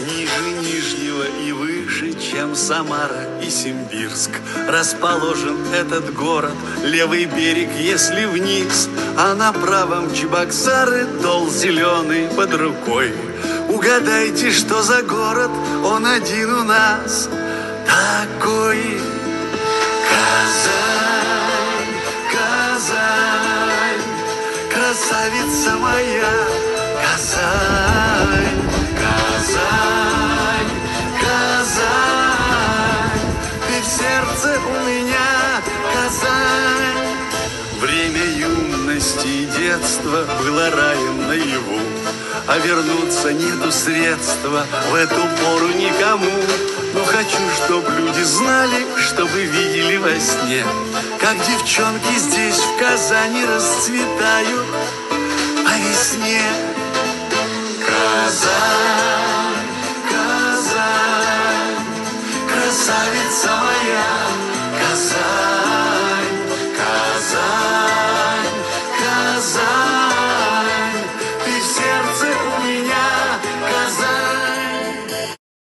Ниже Нижнего и выше, чем Самара и Симбирск, расположен этот город. Левый берег, если вниз, а на правом Чебоксары, Дол зеленый под рукой. Угадайте, что за город, он один у нас такой. Казань, Казань, красавица моя, Казань, Казань, Казань, ты в сердце у меня, Казань. Время юности и детства было раем наяву, а вернуться нету средства в эту пору никому. Но хочу, чтоб люди знали, чтобы видели во сне, как девчонки здесь в Казани расцветают по весне.